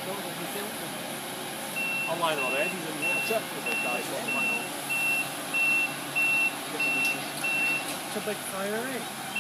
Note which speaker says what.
Speaker 1: I'm lying on my head, he's in water. Guys,
Speaker 2: It's a big fire, eh?